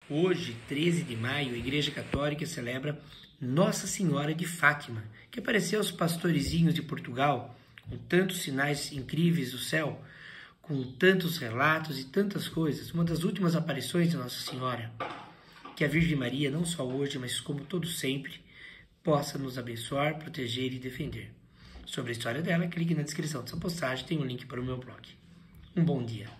Hoje, 13 de maio, a Igreja Católica celebra Nossa Senhora de Fátima, que apareceu aos pastorezinhos de Portugal, com tantos sinais incríveis do céu, com tantos relatos e tantas coisas, uma das últimas aparições de Nossa Senhora. Que a Virgem Maria, não só hoje, mas como todo sempre, possa nos abençoar, proteger e defender. Sobre a história dela, clique na descrição dessa postagem, tem um link para o meu blog. Um bom dia.